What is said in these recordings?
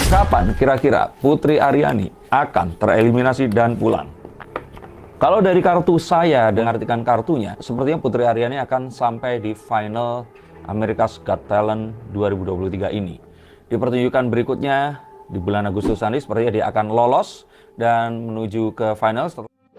Kapan kira-kira Putri Aryani akan tereliminasi dan pulang? Kalau dari kartu saya, dengan artikan kartunya, sepertinya Putri Aryani akan sampai di final America's Got Talent 2023 ini. Di pertunjukan berikutnya, di bulan Agustus nanti, sepertinya dia akan lolos dan menuju ke final.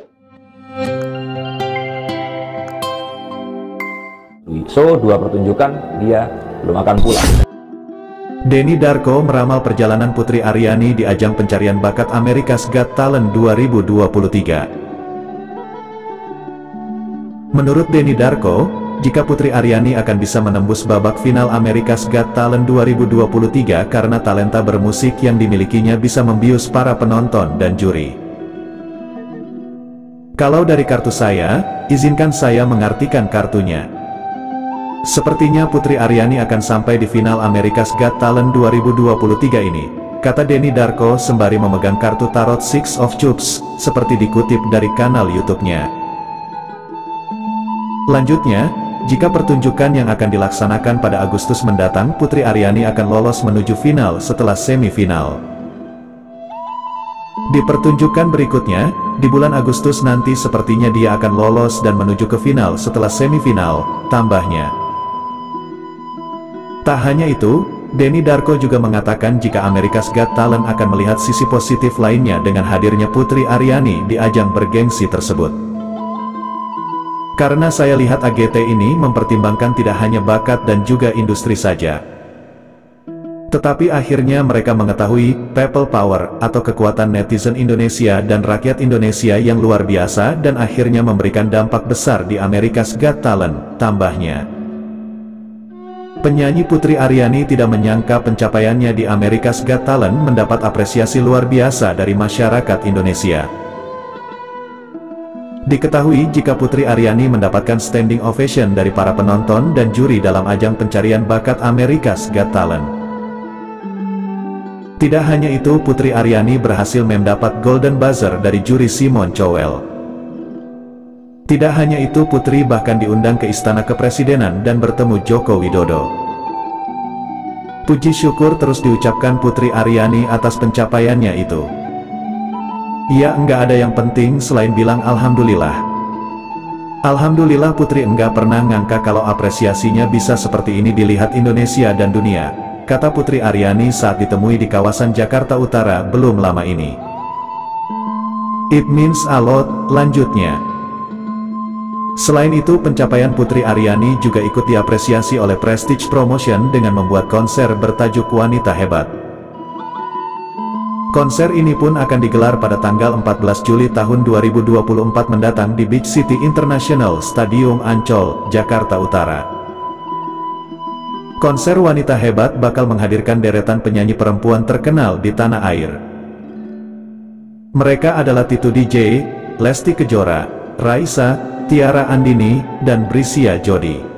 So, 2 pertunjukan dia belum akan pulang. Denny Darko meramal perjalanan Putri Aryani di ajang pencarian bakat America's Got Talent 2023. Menurut Denny Darko, jika Putri Aryani akan bisa menembus babak final America's Got Talent 2023 karena talenta bermusik yang dimilikinya bisa membius para penonton dan juri. Kalau dari kartu saya, izinkan saya mengartikan kartunya. Sepertinya Putri Aryani akan sampai di final America's Got Talent 2023 ini, kata Denny Darko sembari memegang kartu tarot Six of Cups, seperti dikutip dari kanal YouTube-nya. Lanjutnya, jika pertunjukan yang akan dilaksanakan pada Agustus mendatang, Putri Aryani akan lolos menuju final setelah semifinal. Di pertunjukan berikutnya, di bulan Agustus nanti sepertinya dia akan lolos dan menuju ke final setelah semifinal, tambahnya. Tak hanya itu, Denny Darko juga mengatakan jika America's Got Talent akan melihat sisi positif lainnya dengan hadirnya Putri Aryani di ajang bergengsi tersebut. Karena saya lihat AGT ini mempertimbangkan tidak hanya bakat dan juga industri saja. Tetapi akhirnya mereka mengetahui people power atau kekuatan netizen Indonesia dan rakyat Indonesia yang luar biasa dan akhirnya memberikan dampak besar di America's Got Talent, tambahnya. Penyanyi Putri Aryani tidak menyangka pencapaiannya di America's Got Talent mendapat apresiasi luar biasa dari masyarakat Indonesia. Diketahui jika Putri Aryani mendapatkan standing ovation dari para penonton dan juri dalam ajang pencarian bakat America's Got Talent. Tidak hanya itu, Putri Aryani berhasil mendapat Golden Buzzer dari juri Simon Cowell. Tidak hanya itu, Putri bahkan diundang ke Istana Kepresidenan dan bertemu Joko Widodo. Puji syukur terus diucapkan Putri Aryani atas pencapaiannya itu. Ia enggak ada yang penting selain bilang Alhamdulillah. Alhamdulillah, Putri enggak pernah ngangka kalau apresiasinya bisa seperti ini dilihat Indonesia dan dunia, kata Putri Aryani saat ditemui di kawasan Jakarta Utara belum lama ini. It means a lot, lanjutnya. Selain itu, pencapaian Putri Aryani juga ikut diapresiasi oleh Prestige Promotion dengan membuat konser bertajuk Wanita Hebat. Konser ini pun akan digelar pada tanggal 14 Juli tahun 2024 mendatang di Beach City International Stadium Ancol, Jakarta Utara. Konser Wanita Hebat bakal menghadirkan deretan penyanyi perempuan terkenal di tanah air. Mereka adalah Titu DJ, Lesti Kejora, Raisa, Tiara Andini, dan Brisya Jody.